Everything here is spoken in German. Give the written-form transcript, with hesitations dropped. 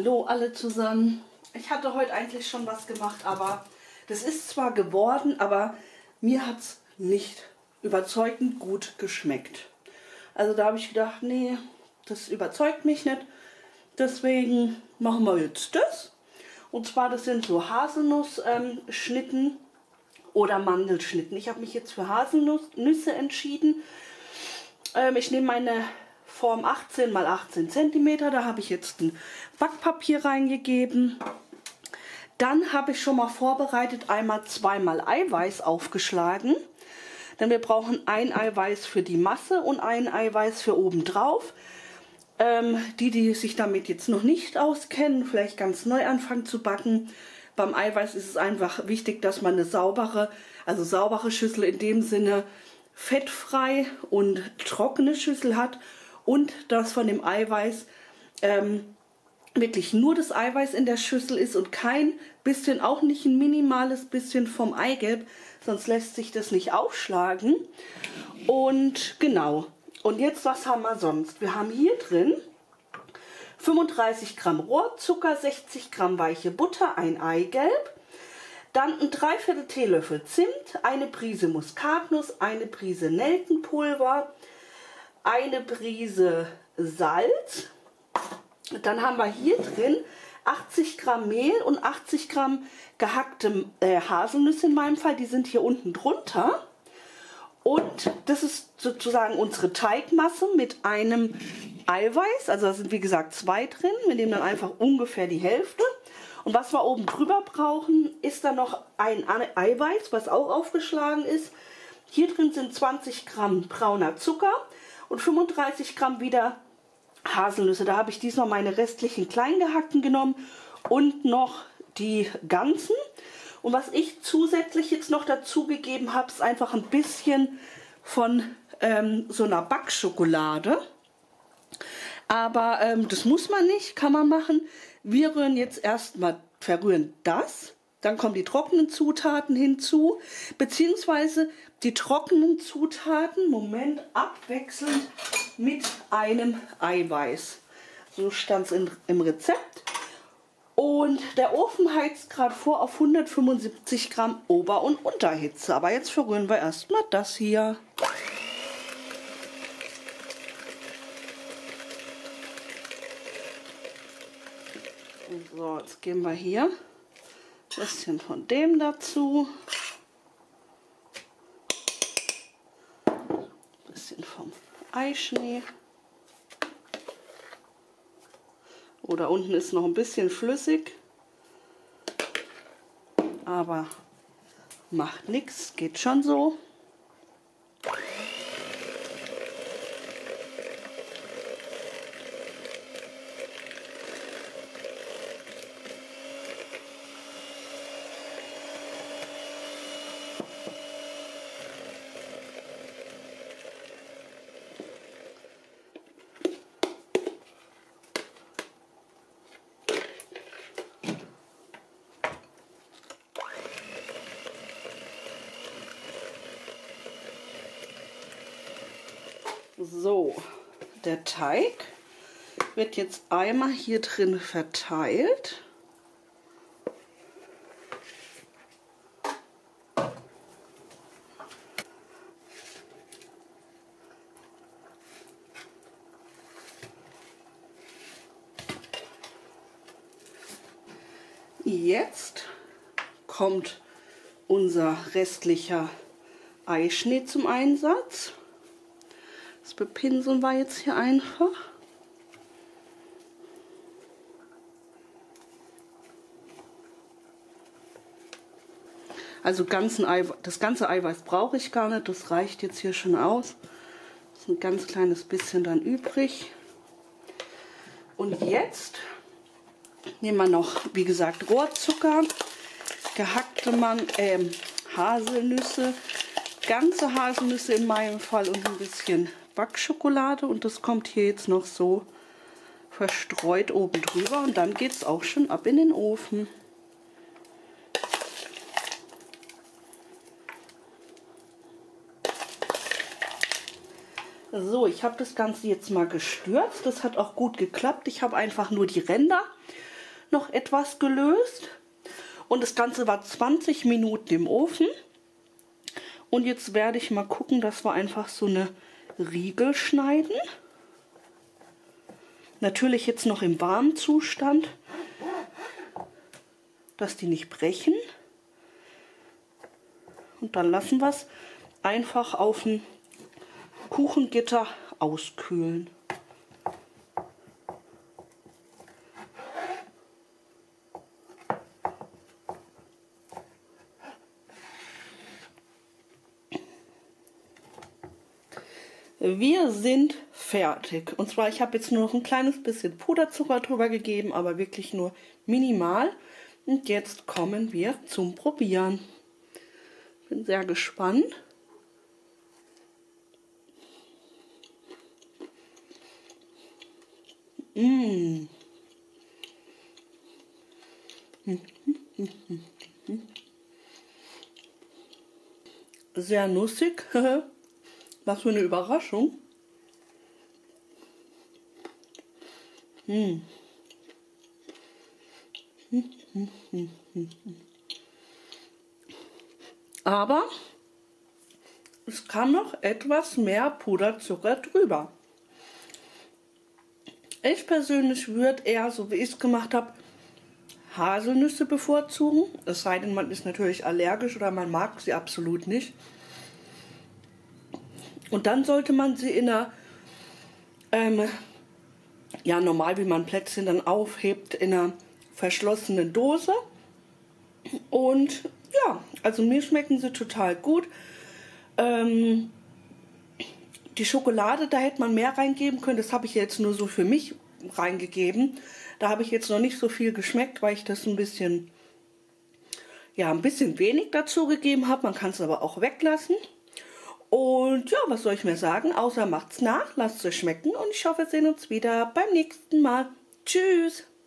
Hallo alle zusammen. Ich hatte heute eigentlich schon was gemacht, aber das ist zwar geworden, aber mir hat es nicht überzeugend gut geschmeckt. Also da habe ich gedacht, nee, das überzeugt mich nicht. Deswegen machen wir jetzt das. Und zwar, das sind so Haselnussschnitten oder Mandelschnitten. Ich habe mich jetzt für Haselnüsse entschieden. Ich nehme meine Form 18 x 18 cm. Da habe ich jetzt ein Backpapier reingegeben. Dann habe ich schon mal vorbereitet einmal zweimal Eiweiß aufgeschlagen. Denn wir brauchen ein Eiweiß für die Masse und ein Eiweiß für obendrauf. Die sich damit jetzt noch nicht auskennen, vielleicht ganz neu anfangen zu backen. Beim Eiweiß ist es einfach wichtig, dass man eine saubere Schüssel in dem Sinne fettfrei und trockene Schüssel hat und dass von dem Eiweiß wirklich nur das Eiweiß in der Schüssel ist und kein bisschen, auch nicht ein minimales bisschen vom Eigelb, sonst lässt sich das nicht aufschlagen. Und genau. Und jetzt, was haben wir sonst? Wir haben hier drin 35 Gramm Rohrzucker, 60 Gramm weiche Butter, ein Eigelb, dann ein Dreiviertel Teelöffel Zimt, eine Prise Muskatnuss, eine Prise Nelkenpulver, eine Prise Salz. Dann haben wir hier drin 80 Gramm Mehl und 80 Gramm gehackte Haselnüsse in meinem Fall, die sind hier unten drunter. Und das ist sozusagen unsere Teigmasse mit einem Eiweiß. Also da sind wie gesagt 2 drin. Wir nehmen dann einfach ungefähr die Hälfte. Und was wir oben drüber brauchen, ist dann noch ein Eiweiß, was auch aufgeschlagen ist. Hier drin sind 20 Gramm brauner Zucker und 35 Gramm wieder Haselnüsse. Da habe ich diesmal meine restlichen kleingehackten genommen und noch die ganzen. Und was ich zusätzlich jetzt noch dazu gegeben habe, ist einfach ein bisschen von so einer Backschokolade. Aber das muss man nicht, kann man machen. Wir rühren jetzt erstmal, verrühren das. Dann kommen die trockenen Zutaten hinzu. Beziehungsweise die trockenen Zutaten, Moment, abwechselnd mit einem Eiweiß. So stand es im Rezept. Und der Ofen heizt gerade vor auf 175 Gramm Ober- und Unterhitze. Aber jetzt verrühren wir erstmal das hier. So, jetzt geben wir hier ein bisschen von dem dazu. Ein bisschen vom Eischnee. Oder unten ist noch ein bisschen flüssig, aber macht nichts, geht schon so. So, der Teig wird jetzt einmal hier drin verteilt. Jetzt kommt unser restlicher Eischnee zum Einsatz. Das bepinseln wir jetzt hier einfach. Also das ganze Eiweiß brauche ich gar nicht, das reicht jetzt hier schon aus. Das ist ein ganz kleines bisschen dann übrig. Und jetzt nehmen wir noch, wie gesagt, Rohrzucker, gehackte Haselnüsse, ganze Haselnüsse in meinem Fall und ein bisschen Backschokolade. Und das kommt hier jetzt noch so verstreut oben drüber. Und dann geht es auch schon ab in den Ofen. So, ich habe das Ganze jetzt mal gestürzt. Das hat auch gut geklappt. Ich habe einfach nur die Ränder noch etwas gelöst. Und das Ganze war 20 Minuten im Ofen. Und jetzt werde ich mal gucken, dass wir einfach so eine Riegel schneiden. Natürlich jetzt noch im warmen Zustand, dass die nicht brechen. Und dann lassen wir es einfach auf dem Kuchengitter auskühlen. Wir sind fertig. Und zwar, ich habe jetzt nur noch ein kleines bisschen Puderzucker drüber gegeben, aber wirklich nur minimal. Und jetzt kommen wir zum Probieren. Bin sehr gespannt. Sehr nussig. Was für eine Überraschung. Aber es kam noch etwas mehr Puderzucker drüber. Ich persönlich würde eher, so wie ich es gemacht habe, Haselnüsse bevorzugen. Es sei denn, man ist natürlich allergisch oder man mag sie absolut nicht. Und dann sollte man sie in einer, ja normal wie man Plätzchen dann aufhebt, in einer verschlossenen Dose. Und ja, also mir schmecken sie total gut. Die Schokolade, da hätte man mehr reingeben können. Das habe ich jetzt nur so für mich reingegeben. Da habe ich jetzt noch nicht so viel geschmeckt, weil ich das ein bisschen wenig dazu gegeben habe. Man kann es aber auch weglassen. Und ja, was soll ich mehr sagen? Außer macht's nach, lasst es euch schmecken und ich hoffe, wir sehen uns wieder beim nächsten Mal. Tschüss!